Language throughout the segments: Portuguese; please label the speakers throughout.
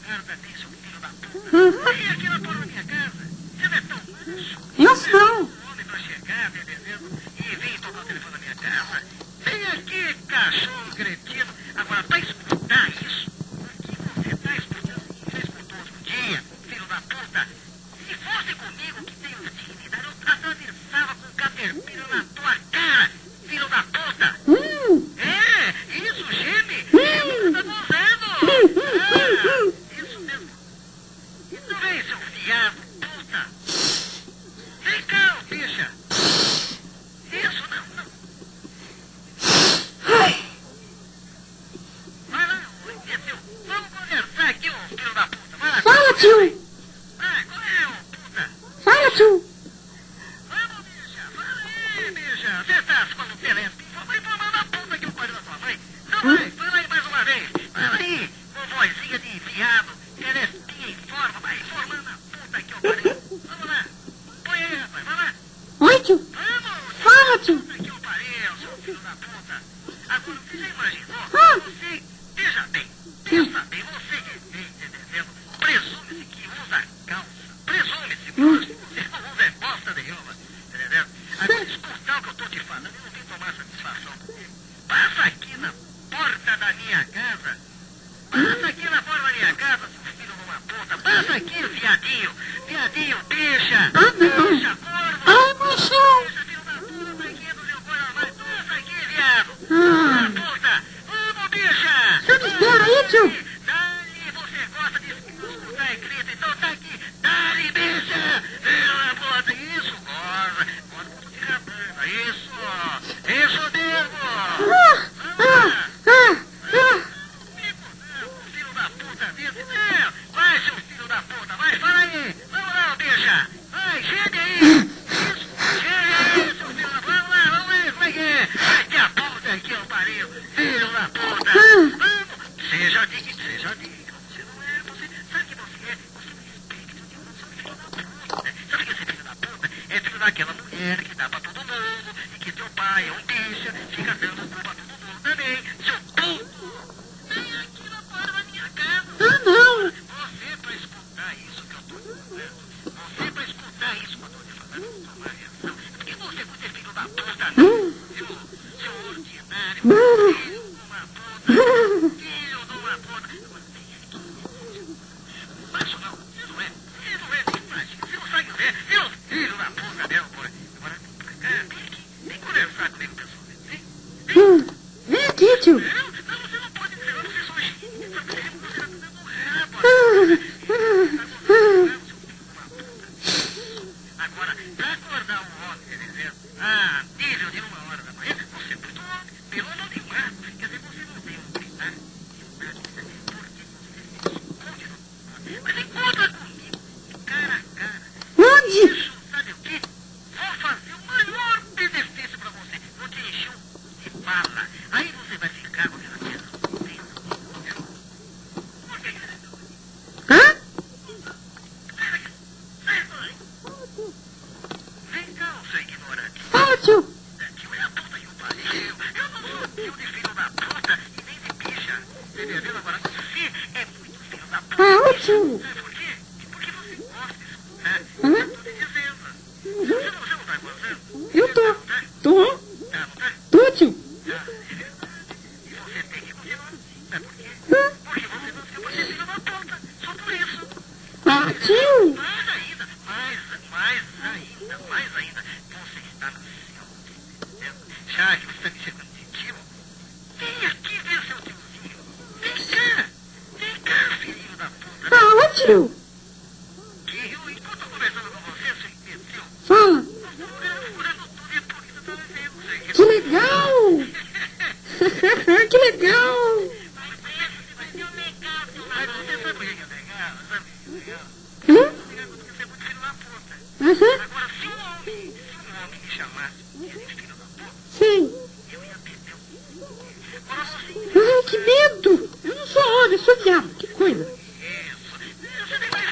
Speaker 1: carta tem, seu filho da puta? Vem aqui na porta da minha casa. Você não é tão manso.
Speaker 2: Eu sou.
Speaker 1: Um homem pra chegar, tá entendendo? E vem tocar o telefone da minha casa. Vem aqui, cachorro cretino. Agora, pra escutar isso, aqui você tá escutando. Você escutou outro dia, filho da puta? Se fosse comigo que tenho dignidade, eu atravessava com o caterpillar na tua cara, filho da puta. É, isso, geme. É o que você tá fazendo. Isso mesmo. Então vem, seu fiado, puta. Vem cá, ô bicha. Isso, não. Vai lá, é teu. Vamos conversar aqui, ô filho da puta. Vai lá.
Speaker 2: Fala, tio.
Speaker 1: Vai, qual é, ô puta?
Speaker 2: Fala, tio.
Speaker 1: Vamos, bicha. Fala aí, bicha. Você tá com o telefone. Vai tomar na puta que eu pariu da tua mãe. Então vai, fala aí mais uma vez. Fala aí, vovozinha de viado. Celestinha em forma. Vai formando a puta que eu pariu. Vamos lá. Põe aí, rapaz. Vai lá.
Speaker 2: Oi, tio.
Speaker 1: Vamos.
Speaker 2: Fala, tio.
Speaker 1: Puta que eu pariu, seu filho da puta. Agora, você já imaginou?
Speaker 2: Ah.
Speaker 1: Você, veja bem, pensa bem. Você que vem, entendendo? Presume-se que usa calça. Presume-se, porque você não usa bosta nenhuma. Entendeu? Agora, escutar o que eu tô te falando, eu não vim tomar satisfação comigo. Passa aqui na porta da minha casa. Passa aqui na porta da minha casa, seu filho de uma puta. Passa aqui, viadinho. Viadinho, bicha.
Speaker 2: Ah, não.
Speaker 1: Bicha, corvo.
Speaker 2: Ai, moção.
Speaker 1: Bicha, filho da puta, aqui do seu coração. Passa aqui, viado.
Speaker 2: Ah.
Speaker 1: Puta. Vamos, bicha.
Speaker 2: Você me espera aí, tio.
Speaker 1: Dali, você gosta de escutar escrito, então tá aqui. Dali, bicha. Pela puta. Isso, goza. Goza muito de rabana. Isso mesmo. Filho da puta desse, não. Vai, seu filho da puta, vai, fala aí. Vamos lá, bicha. Vai, chega aí. Isso, chega aí, seu filho da puta. Vamos lá, como é que é? Vai que a puta que eu pariu. Filho da puta. Vamos. Seja digno. Você não é, você, sabe que você é? Você não respeita de um, você é filho da puta. Sabe que esse filho da puta é filho daquela mulher que dá pra todo mundo e que teu pai é um bicha, fica dando pra todo mundo também. Seu puto. Vem aqui na porta da minha casa.
Speaker 2: Ah, não.
Speaker 1: Você pra escutar isso que eu tô te falando, você pra escutar isso que eu tô te falando, tomar reação. Porque você é filho da puta, não. Seu ordinário, filho de uma puta, filho de uma puta. Agora vem aqui. Faz isso não, você não é nem prático, você não sabe o que é, filho da puta mesmo, porra. Agora vem pra cá, vem aqui, vem conversar comigo, pessoalmente.
Speaker 2: Vem aqui, tio.
Speaker 1: Não, você não pode dizer, você só xinga, você tá dando rabo. Agora, pra acordar um homem, quer dizer, nível de 1h da manhã, você é muito homem, pelo animado, quer dizer, você não tem um gritar, mas encontra comigo, cara a cara.
Speaker 2: Onde?
Speaker 1: Isso, sabe o quê? Vou fazer o maior benefício pra você, vou te encher de bala, aí você vai ficar com aquela coisa. Por que você não?
Speaker 2: Hã?
Speaker 1: Vem cá, seu ignorante.
Speaker 2: Fala, tio.
Speaker 1: Tio é a puta que o pariu. Eu não sou tio de filho da puta e nem de bicha. Entendeu? Agora você é muito filho da puta.
Speaker 2: Ah, ô, tio.
Speaker 1: Sabe por quê? Porque você gosta de escutar. Eu tô te dizendo. Você não tá gostando?
Speaker 2: Eu tô.
Speaker 1: Não tá?
Speaker 2: Tô.
Speaker 1: Não tá?
Speaker 2: Tô, tio.
Speaker 1: É verdade. E você tem que continuar assim. Sabe por quê? Porque você nasceu pra ser filho da puta. Só por isso.
Speaker 2: Ah, tio.
Speaker 1: Mais ainda, você está no céu, entendeu? Já que você está me chamando de tio, vem aqui ver seu tiozinho. Vem cá, filhinho da puta.
Speaker 2: Fala, tio.
Speaker 1: Que eu, enquanto eu tô conversando com você, seu imbecil,
Speaker 2: Fala.
Speaker 1: nós estamos furando tudo e a polícia tá me vendo, você.
Speaker 2: Que legal. Que legal.
Speaker 1: Mas é legal, seu Mas você sabe por que é legal? Sabe por que é legal?
Speaker 2: Hã?
Speaker 1: Porque você é muito filho da puta.
Speaker 2: Aham.
Speaker 1: Agora, se um homem me chamasse de filho da puta,
Speaker 2: Sim.
Speaker 1: eu ia perder o... Agora você...
Speaker 2: Ai, que medo. Eu não sou homem, eu sou viado. Que coisa.
Speaker 1: Isso. Você nem vai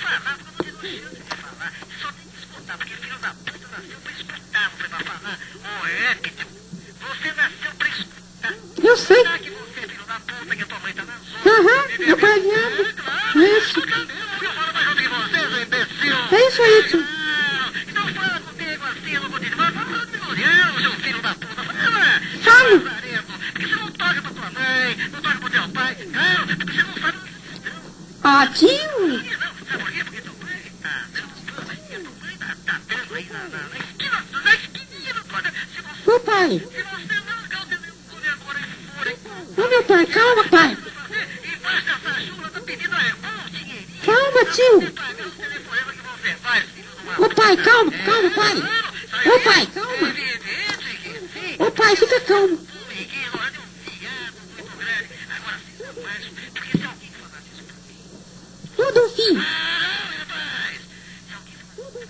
Speaker 2: Ah, tio.
Speaker 1: Não, sabe por quê? Porque tua mãe tá dando fama e a tua mãe tá dando aí na esquina, na esquininha do quadro.
Speaker 2: Ô, pai.
Speaker 1: Se você não calça quando agora for,
Speaker 2: Ô, meu pai, calma, pai.
Speaker 1: e basta essa chula, tá pedindo um dinheirinho.
Speaker 2: Calma, tio.
Speaker 1: Você pagar os telefonemas que você faz, filho de uma...
Speaker 2: Ô, pai, calma, calma, pai. Ô, pai, calma.
Speaker 1: Evidente que sim.
Speaker 2: Ô, pai, fica calmo.
Speaker 1: Miguel, olha um viado muito grande. Agora sim, rapaz, porque se alguém falar disso pra mim...
Speaker 2: Ô, Dolfinho.
Speaker 1: Ah, rapaz, se alguém falar disso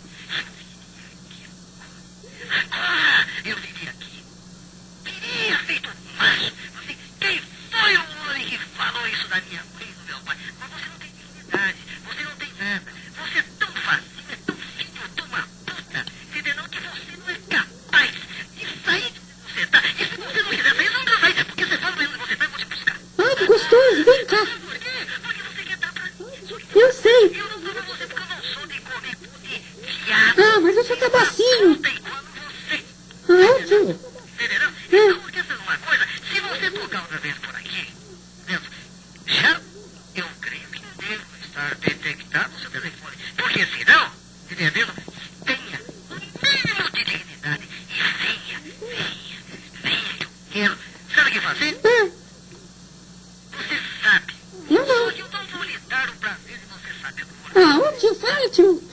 Speaker 1: pra mim... Agora eu viria aqui. Viria feito um macho. Você, quem foi o homem que falou isso da minha mãe e do meu pai? Mas você não tem dignidade, você não tem nada. Você é tão vazio, é tão filho de uma puta. Entendeu? Que você não é capaz de sair de onde você tá. E se você não quiser sair, você não vai sair. Porque você fala onde você tá, eu vou te buscar.
Speaker 2: Ai, que gostoso. Vem cá.
Speaker 1: Por quê? Porque você quer dar pra mim.
Speaker 2: Eu sei.
Speaker 1: Eu não dou pra você porque eu não sou de comer cu de viado.
Speaker 2: Ah, mas eu sou tabacinho.
Speaker 1: Não tem quando você...
Speaker 2: Ah, tio.
Speaker 1: Entendeu? Então, quer saber uma coisa? Se você tocar outra vez por aqui, entendeu? Já, eu creio que devo estar detectado o seu telefone. Porque senão, entendeu? Tenha o mínimo de dignidade e venha que eu quero. Sabe o que fazer?
Speaker 2: Ah,
Speaker 1: Você sabe.
Speaker 2: eu não.
Speaker 1: Só que eu não vou lhe dar o prazer de você saber como.
Speaker 2: Ah, ô, tio, fala, tio.